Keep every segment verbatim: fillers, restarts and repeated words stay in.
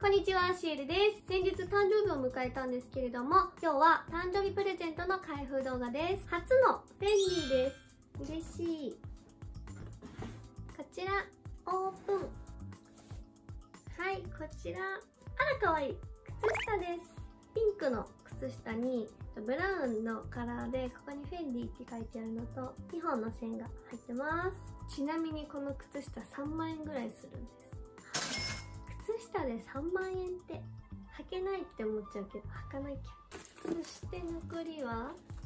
こんにちは、シエルです。先日誕生日を迎えたんですけれども、今日は誕生日プレゼントの開封動画です。初のフェンディです。嬉しい。こちら、オープン。はい、こちら。あら、かわいい。靴下です。ピンクの靴下に、ブラウンのカラーで、ここにフェンディって書いてあるのと、にほんの線が入ってます。ちなみにこの靴下さんまんえんぐらいするんです。靴下でさんまんえんって履けないって思っちゃうけど履かなきゃ。そして残りは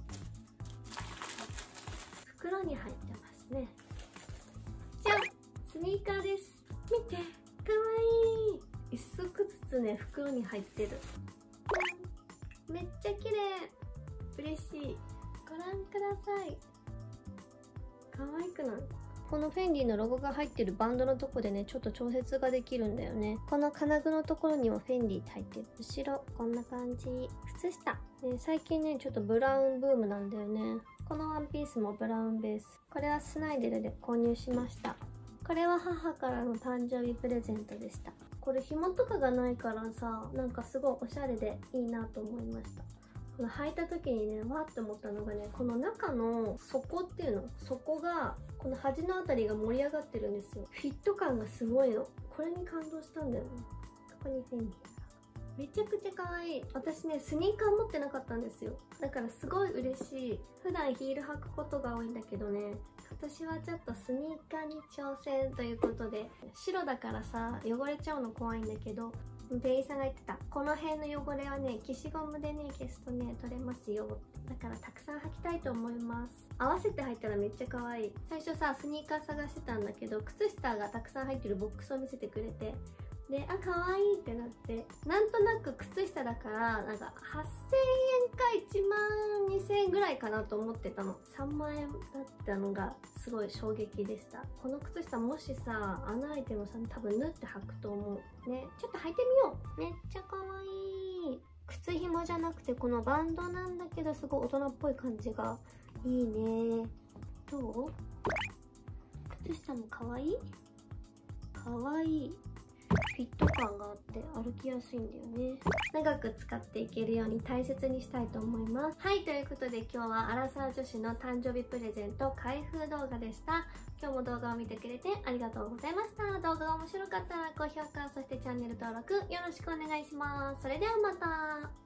袋に入ってますね。じゃん、スニーカーです。見て、かわいい。一足ずつね袋に入ってる。めっちゃ綺麗。嬉しい。ご覧ください。可愛くない？このフェンディのロゴが入ってるバンドのとこでね、ちょっと調節ができるんだよね。この金具のところにもフェンディって入ってる。後ろ、こんな感じ。靴下。ね、最近ね、ちょっとブラウンブームなんだよね。このワンピースもブラウンベース。これはスナイデルで購入しました。これは母からの誕生日プレゼントでした。これ紐とかがないからさ、なんかすごいおしゃれでいいなと思いました。この履いた時にね、わーって思ったのがね、この中の底っていうの、底がこの端のあたりが盛り上がってるんですよ。フィット感がすごいの。これに感動したんだよね。ここにフェンディ。めちゃくちゃ可愛い。私ね、スニーカー持ってなかったんですよ。だからすごい嬉しい。普段ヒール履くことが多いんだけどね、今年はちょっとスニーカーに挑戦ということで、白だからさ、汚れちゃうの怖いんだけど、店員さんが言ってた。この辺の汚れはね、消しゴムでね、消すとね、取れますよ。だからたくさん履きたいと思います。合わせて履いたらめっちゃ可愛い。最初さ、スニーカー探してたんだけど、靴下がたくさん入ってるボックスを見せてくれて、で、あ、可愛いってなって、なんとなく靴下だから、なんかはっせんえんかいちまんにせんえんぐらいかなと思ってたの。さんまんえんだったのがすごい衝撃でした。この靴下もしさ、穴開いてもさ、多分縫って履くと思う。ね、ちょっと履いてみよう。めっちゃ可愛い。靴紐じゃなくてこのバンドなんだけど、すごい大人っぽい感じがいいね。どう？靴下も可愛い？可愛い。フィット感があって歩きやすいんだよね。長く使っていけるように大切にしたいと思います。はい、ということで今日はアラサー女子の誕生日プレゼント開封動画でした。今日も動画を見てくれてありがとうございました。動画が面白かったら高評価、そしてチャンネル登録よろしくお願いします。それではまた。